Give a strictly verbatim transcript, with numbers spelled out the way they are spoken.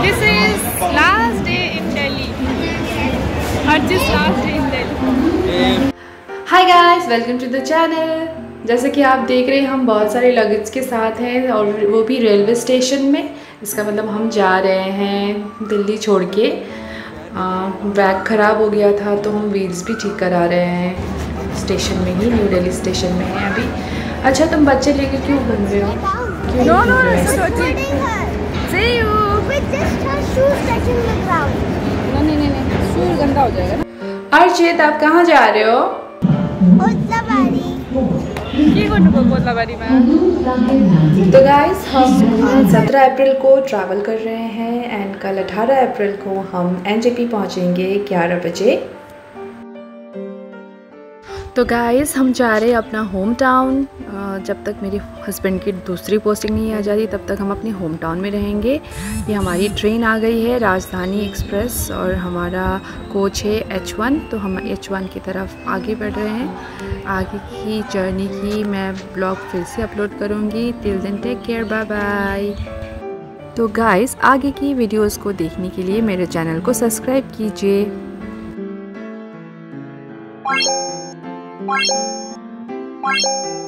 This is last day in Delhi. Or just last day in Delhi. Hi guys, welcome to the channel. जैसे कि आप देख रहे हैं हम बहुत सारे लगेज के साथ हैं और वो भी रेलवे स्टेशन में। इसका मतलब हम जा रहे हैं दिल्ली छोड़ के। बैग ख़राब हो गया था तो हम व्हील्स भी ठीक करा रहे हैं स्टेशन में ही, न्यू दिल्ली स्टेशन में है अभी। अच्छा तुम बच्चे लेके क्यों घूम रहे हो? क्यों No, no, घूम रहे it's हो? okay. See you. With this her shoes touching the ground. नहीं नहीं नहीं, शूज गंदा हो जाएगा ना। अर्चित आप कहाँ जा रहे हो? Otsabari. की गर्नु बोतला बारी में। तो गाइस हम सत्रह अप्रैल को ट्रैवल कर रहे हैं एंड कल अठारह अप्रैल को हम एनजेपी पहुंचेंगे ग्यारह बजे। तो गाइस हम जा रहे हैं अपना होम टाउन। जब तक मेरे हस्बैंड की दूसरी पोस्टिंग नहीं आ जाती तब तक हम अपने होम टाउन में रहेंगे। ये हमारी ट्रेन आ गई है राजधानी एक्सप्रेस और हमारा कोच है एच वन। तो हम एच वन की तरफ आगे बढ़ रहे हैं। आगे की जर्नी की मैं ब्लॉग फिर से अपलोड करूँगी। Till then take care, bye bye. तो गाइस आगे की वीडियोस को देखने के लिए मेरे चैनल को सब्सक्राइब कीजिए। Thank you.